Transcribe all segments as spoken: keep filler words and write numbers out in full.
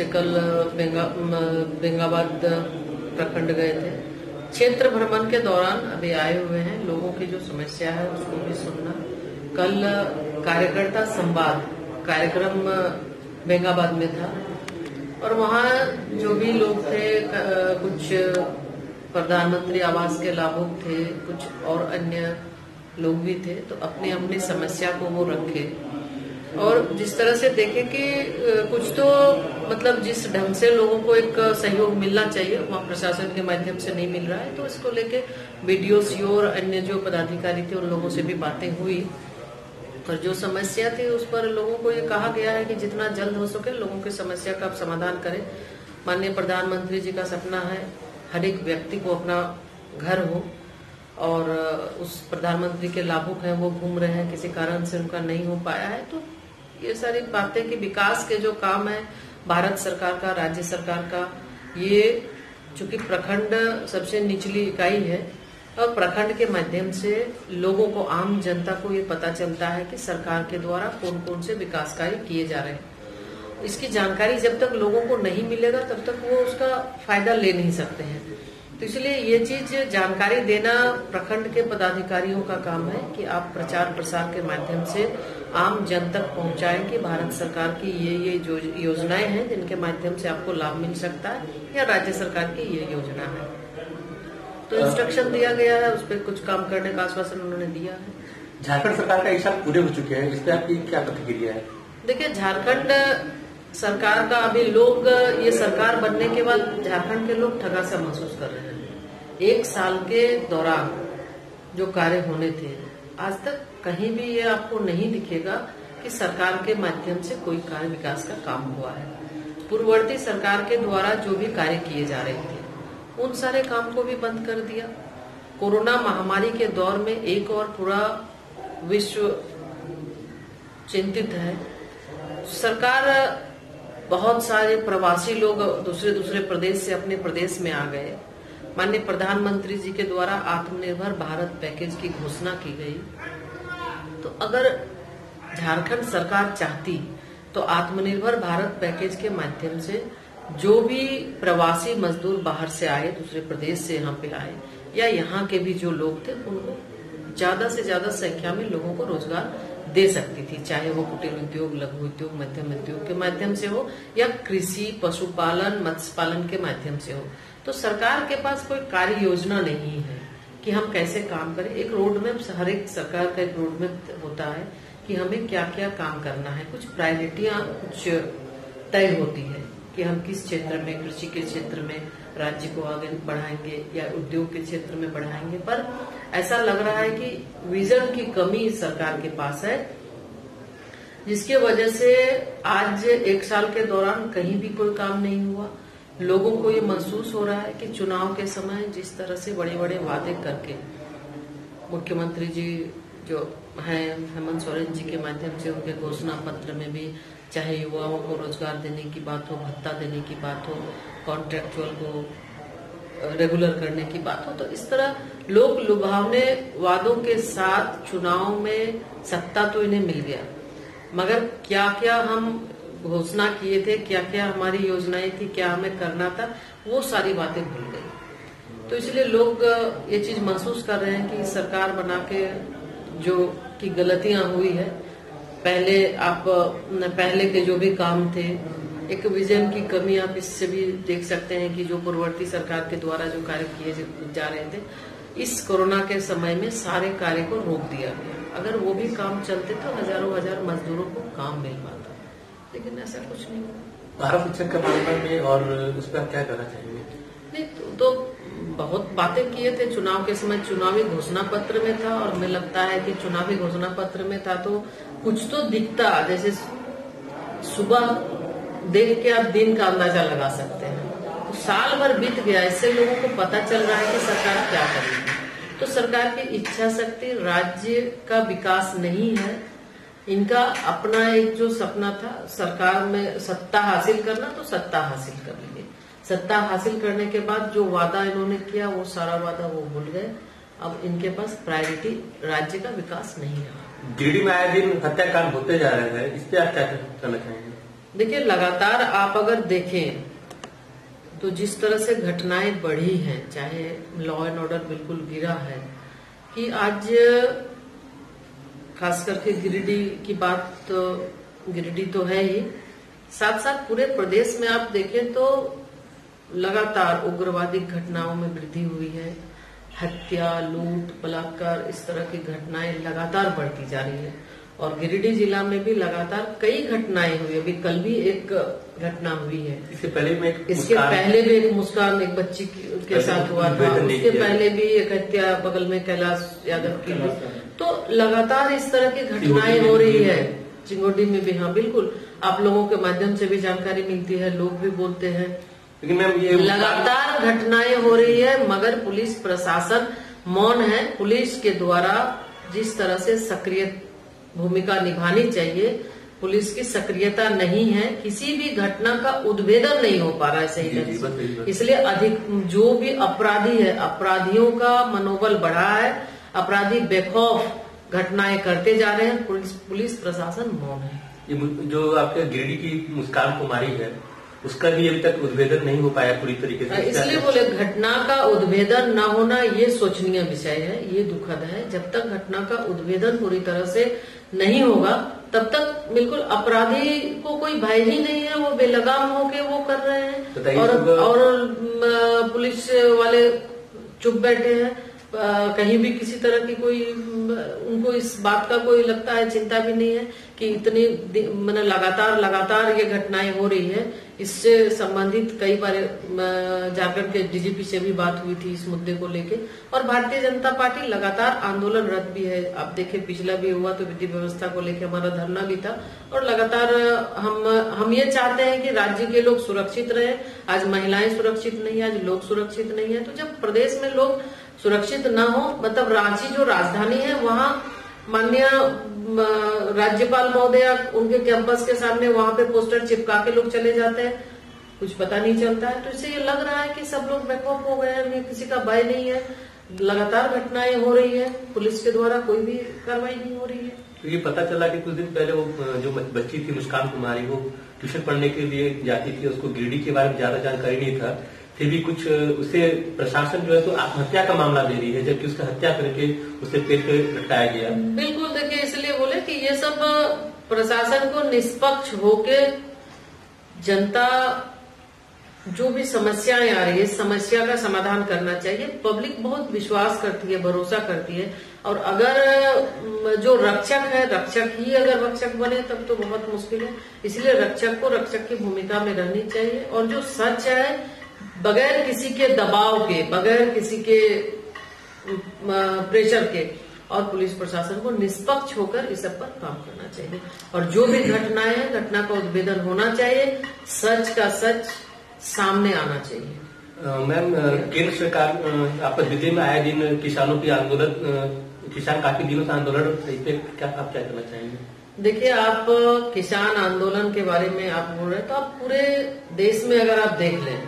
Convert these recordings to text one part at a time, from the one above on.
कल बेंगा बेंगाबाद प्रखंड गए थे। क्षेत्र भ्रमण के दौरान अभी आए हुए हैं, लोगों की जो समस्या है उसको भी सुनना। कल कार्यकर्ता संवाद कार्यक्रम बेंगाबाद में था और वहाँ जो भी लोग थे, कुछ प्रधानमंत्री आवास के लाभुक थे, कुछ और अन्य लोग भी थे, तो अपनी अपनी समस्या को वो रखे और जिस तरह से देखे कि कुछ तो मतलब जिस ढंग से लोगों को एक सहयोग मिलना चाहिए वहाँ प्रशासन के माध्यम से नहीं मिल रहा है, तो इसको लेके बीडीओ, सीओ और अन्य जो पदाधिकारी थे उन लोगों से भी बातें हुई और जो समस्या थी उस पर लोगों को ये कहा गया है कि जितना जल्द हो सके लोगों की समस्या का समाधान करें। माननीय प्रधानमंत्री जी का सपना है हर एक व्यक्ति को अपना घर हो और उस प्रधानमंत्री के लाभुक हैं वो घूम रहे हैं, किसी कारण से उनका नहीं हो पाया है। तो ये सारी बातें कि विकास के जो काम है भारत सरकार का, राज्य सरकार का, ये चूंकि प्रखंड सबसे निचली इकाई है और प्रखंड के माध्यम से लोगों को, आम जनता को ये पता चलता है कि सरकार के द्वारा कौन कौन से विकास कार्य किए जा रहे हैं। इसकी जानकारी जब तक लोगों को नहीं मिलेगा तब तक वो उसका फायदा ले नहीं सकते हैं। तो इसलिए ये चीज जानकारी देना प्रखंड के पदाधिकारियों का काम है कि आप प्रचार प्रसार के माध्यम से आम जन तक पहुंचाएं कि भारत सरकार की ये ये जो योजनाएं हैं जिनके माध्यम से आपको लाभ मिल सकता है या राज्य सरकार की ये योजना है। तो इंस्ट्रक्शन दिया गया है, उस पर कुछ काम करने का आश्वासन उन्होंने दिया है। झारखंड सरकार का एक साल पूरे हो चुके हैं, इस पर आपकी क्या प्रतिक्रिया है? देखिए, झारखंड सरकार का अभी लोग, ये सरकार बनने के बाद झारखंड के लोग ठगा सा महसूस कर रहे हैं। एक साल के दौरान जो कार्य होने थे आज तक कहीं भी ये आपको नहीं दिखेगा कि सरकार के माध्यम से कोई कार्य विकास का काम हुआ है। पूर्ववर्ती सरकार के द्वारा जो भी कार्य किए जा रहे थे उन सारे काम को भी बंद कर दिया। कोरोना महामारी के दौर में एक और पूरा विश्व चिंतित है। सरकार, बहुत सारे प्रवासी लोग दूसरे दूसरे प्रदेश से अपने प्रदेश में आ गए। माननीय प्रधानमंत्री जी के द्वारा आत्मनिर्भर भारत पैकेज की घोषणा की गई। तो अगर झारखंड सरकार चाहती तो आत्मनिर्भर भारत पैकेज के माध्यम से जो भी प्रवासी मजदूर बाहर से आए, दूसरे प्रदेश से यहाँ पे आए, या यहाँ के भी जो लोग थे उनको ज्यादा से ज्यादा संख्या में लोगों को रोजगार दे सकती थी, चाहे वो कुटीर उद्योग, लघु उद्योग, मध्यम उद्योग के माध्यम से हो या कृषि, पशुपालन, मत्स्य पालन के माध्यम से हो। तो सरकार के पास कोई कार्य योजना नहीं है कि हम कैसे काम करें। एक रोड मैप, हर एक सरकार का एक रोड मैप होता है कि हमें क्या क्या काम करना है। कुछ प्रायोरिटियां कुछ तय होती है कि हम किस क्षेत्र में, कृषि के क्षेत्र में राज्य को आगे बढ़ाएंगे या उद्योग के क्षेत्र में बढ़ाएंगे। पर ऐसा लग रहा है कि विजन की कमी सरकार के पास है, जिसके वजह से आज एक साल के दौरान कहीं भी कोई काम नहीं हुआ। लोगों को ये महसूस हो रहा है कि चुनाव के समय जिस तरह से बड़े बड़े वादे करके मुख्यमंत्री जी जो हैं हेमंत सोरेन जी के माध्यम से उनके घोषणा पत्र में भी चाहे युवाओं को रोजगार देने की बात हो, भत्ता देने की बात हो, कॉन्ट्रेक्चुअल को रेगुलर करने की बात हो, तो इस तरह लोग लुभावने वादों के साथ चुनाव में सत्ता तो इन्हें मिल गया, मगर क्या क्या हम घोषणा किए थे, क्या क्या हमारी योजनाएं थी, क्या हमें करना था, वो सारी बातें भूल गई। तो इसलिए लोग ये चीज महसूस कर रहे हैं कि सरकार बना के जो की गलतियां हुई है, पहले आप पहले के जो भी काम थे, एक विजन की कमी आप इससे भी देख सकते हैं कि जो पूर्ववर्ती सरकार के द्वारा जो कार्य किए जा रहे थे, इस कोरोना के समय में सारे कार्य को रोक दिया गया। अगर वो भी काम चलते तो हजारों हजार मजदूरों को काम मिल पाता, लेकिन ऐसा कुछ नहीं हुआ। भारत शिक्षक के बारे में और उस पर क्या करना चाहिए? नहीं तो, तो बहुत बातें किए थे चुनाव के समय, चुनावी घोषणा पत्र में था, और हमें लगता है कि चुनावी घोषणा पत्र में था तो कुछ तो दिखता, जैसे सुबह देख के आप दिन का अंदाजा लगा सकते हैं। तो साल भर बीत गया, इससे लोगों को पता चल रहा है कि सरकार क्या करेगी। तो सरकार की इच्छा शक्ति, राज्य का विकास नहीं है, इनका अपना एक जो सपना था सरकार में सत्ता हासिल करना, तो सत्ता हासिल कर लेंगे। सत्ता हासिल करने के बाद जो वादा इन्होंने किया वो सारा वादा वो भूल गए। अब इनके पास प्रायोरिटी राज्य का विकास नहीं रहा। गिरिडीह में आए दिन हत्याकांड होते जा रहे हैं, इस पे आप क्या करना चाहेंगे? देखिए, लगातार आप अगर देखें तो जिस तरह से घटनाएं बढ़ी हैं, चाहे लॉ एंड ऑर्डर बिल्कुल गिरा है, कि आज खास करके गिरिडीह की बात, तो गिरिडीह तो है ही, साथ साथ पूरे प्रदेश में आप देखें तो लगातार उग्रवादी घटनाओं में वृद्धि हुई है। हत्या, लूट, बलात्कार, इस तरह की घटनाएं लगातार बढ़ती जा रही है। और गिरिडीह जिला में भी लगातार कई घटनाएं हुई। अभी कल भी एक घटना हुई है। इससे पहले में एक इसके पहले भी एक मुस्कान एक बच्ची के साथ हुआ था। उसके पहले भी एक हत्या बगल में कैलाश यादव की। तो लगातार इस तरह की घटनाएं हो रही है। चिंगोडी में भी, हाँ बिल्कुल, आप लोगों के माध्यम से भी जानकारी मिलती है, लोग भी बोलते हैं। लेकिन मैम ये लगातार घटनाएं हो रही है, मगर पुलिस प्रशासन मौन है। पुलिस के द्वारा जिस तरह से सक्रिय भूमिका निभानी चाहिए, पुलिस की सक्रियता नहीं है। किसी भी घटना का उद्भेदन नहीं हो पा रहा है सही ढंग से। इसलिए अधिक जो भी अपराधी है, अपराधियों का मनोबल बढ़ा है, अपराधी बेखौफ घटनाएं करते जा रहे हैं। पुलिस पुलिस प्रशासन मौन है। ये जो आपके गिरिडीह की मुस्कान कुमारी है, उसका भी अभी तक उद्भेदन नहीं हो पाया पूरी तरीके से। इसलिए बोले घटना का उद्भेदन न होना ये शोचनीय विषय है, ये दुखद है। जब तक घटना का उद्भेदन पूरी तरह से नहीं होगा, तब तक बिल्कुल अपराधी को कोई भय ही नहीं है। वो बेलगाम होके वो कर रहे हैं और, और पुलिस वाले चुप बैठे हैं। कहीं भी किसी तरह की कोई, उनको इस बात का कोई लगता है, चिंता भी नहीं है कि इतनी मैंने लगातार लगातार ये घटनाएं हो रही है। इससे संबंधित कई बार झारखंड के डीजीपी से भी बात हुई थी इस मुद्दे को लेके। और भारतीय जनता पार्टी लगातार आंदोलनरत भी है। आप देखें, पिछला भी हुआ तो विधि व्यवस्था को लेकर हमारा धरना भी था। और लगातार हम हम ये चाहते हैं कि राज्य के लोग सुरक्षित रहे। आज महिलाएं सुरक्षित नहीं है, आज लोग सुरक्षित नहीं है। तो जब प्रदेश में लोग सुरक्षित न हो, मतलब रांची जो राजधानी है, वहाँ माननीय राज्यपाल महोदय उनके कैंपस के सामने वहां पे पोस्टर चिपका के लोग चले जाते हैं, कुछ पता नहीं चलता है। तो इससे ये लग रहा है कि सब लोग बेखौफ हो गए हैं, किसी का भय नहीं है। लगातार घटनाएं हो रही है, पुलिस के द्वारा कोई भी कार्रवाई नहीं हो रही है। तो ये पता चला कि कुछ दिन पहले वो जो बच्ची थी मुस्कान कुमारी, वो ट्यूशन पढ़ने के लिए जाती थी, उसको गिरिडीह के बारे में ज्यादा जानकारी नहीं था। फिर भी कुछ उसे प्रशासन जो है तो आत्महत्या का मामला दे रही है, जबकि उसका हत्या करके उसे पेट पे लटकाया गया। बिल्कुल, देखिए, इसलिए बोले कि ये सब प्रशासन को निष्पक्ष होके जनता जो भी समस्याएं आ रही है, समस्या का समाधान करना चाहिए। पब्लिक बहुत विश्वास करती है, भरोसा करती है। और अगर जो रक्षक है, रक्षक ही अगर रक्षक बने तब तो बहुत मुश्किल है। इसलिए रक्षक को रक्षक की भूमिका में रहनी चाहिए। और जो सच है, बगैर किसी के दबाव के, बगैर किसी के प्रेशर के, और पुलिस प्रशासन को निष्पक्ष होकर इस सब पर काम करना चाहिए। और जो भी घटनाएं हैं, घटना का उद्भेदन होना चाहिए, सच का सच सामने आना चाहिए। मैम, केंद्र सरकार आपस विधि में आए दिन किसानों की आंदोलन, किसान काफी दिनों से आंदोलन, इस पे क्या आप क्या करना चाहेंगे? देखिए, आप किसान आंदोलन के बारे में आप बोल रहे हैं, तो आप पूरे देश में अगर आप देख लें,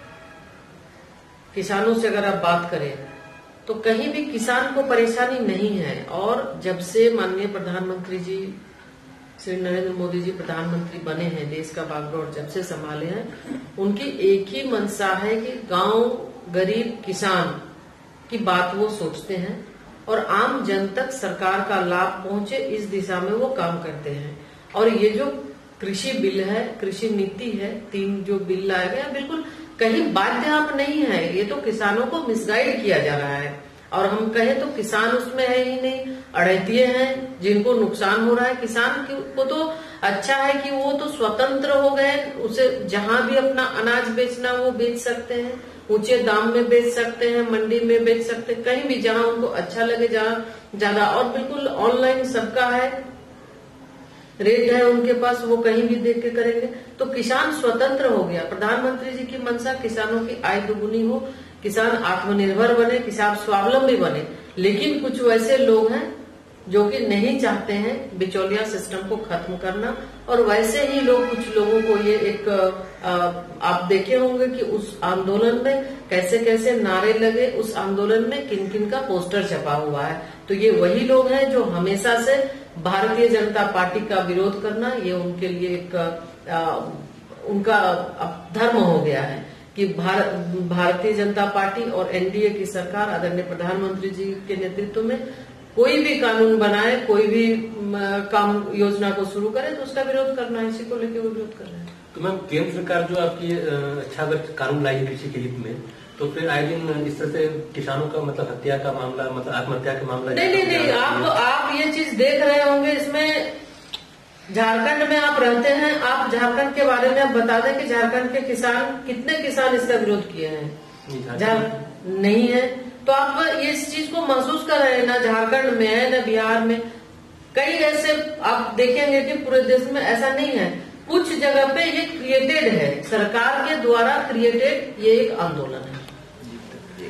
किसानों से अगर आप बात करें, तो कहीं भी किसान को परेशानी नहीं है। और जब से माननीय प्रधानमंत्री जी श्री नरेंद्र मोदी जी प्रधानमंत्री बने हैं, देश का बागडोर जब से संभाले हैं, उनकी एक ही मंशा है कि गांव, गरीब किसान की बात वो सोचते हैं और आम जन तक सरकार का लाभ पहुंचे, इस दिशा में वो काम करते हैं। और ये जो कृषि बिल है, कृषि नीति है, तीन जो बिल लाए गए, बिल्कुल कहीं बाध्य आप नहीं है। ये तो किसानों को मिसगाइड किया जा रहा है। और हम कहें तो किसान उसमें है ही नहीं, अड़ैतिये हैं जिनको नुकसान हो रहा है। किसान को तो अच्छा है कि वो तो स्वतंत्र हो गए, उसे जहां भी अपना अनाज बेचना वो बेच सकते हैं, ऊंचे दाम में बेच सकते हैं, मंडी में बेच सकते हैं, कहीं भी जहां उनको अच्छा लगे, जहां ज्यादा। और बिल्कुल ऑनलाइन सबका है, रेट है उनके पास, वो कहीं भी देख के करेंगे। तो किसान स्वतंत्र हो गया। प्रधानमंत्री जी की मंशा किसानों की आय दुगुनी हो, किसान आत्मनिर्भर बने, किसान स्वावलंबी बने। लेकिन कुछ वैसे लोग हैं जो कि नहीं चाहते हैं बिचौलिया सिस्टम को खत्म करना। और वैसे ही लोग, कुछ लोगों को ये एक आ, आप देखे होंगे कि उस आंदोलन में कैसे कैसे नारे लगे, उस आंदोलन में किन किन का पोस्टर छपा हुआ है। तो ये वही लोग हैं जो हमेशा से भारतीय जनता पार्टी का विरोध करना, ये उनके लिए एक आ, उनका अब धर्म हो गया है कि भारत भारतीय जनता पार्टी और एनडीए की सरकार आदरणीय प्रधानमंत्री जी के नेतृत्व में कोई भी कानून बनाए, कोई भी काम योजना को शुरू करे तो उसका विरोध करना है, इसी को लेकर वो विरोध कर रहे हैं। तो मैम केंद्र सरकार जो आपकी अच्छा अगर कानून लाई है कृषि के हित में, तो फिर आए दिन इस तरह से किसानों का मतलब हत्या का मामला, मतलब आत्महत्या का मामला नहीं नहीं नहीं आप आप ये चीज देख रहे होंगे। इसमें झारखंड में आप रहते हैं, आप झारखंड के बारे में आप बता दें कि झारखंड के किसान कितने किसान इसका विरोध किए हैं? झारखंड नहीं है तो आप इस चीज को महसूस कर रहे हैं, ना झारखंड में है ना बिहार में। कई ऐसे आप देखेंगे कि पूरे देश में ऐसा नहीं है, कुछ जगह पे ये क्रिएटेड है, सरकार के द्वारा क्रिएटेड ये एक आंदोलन है।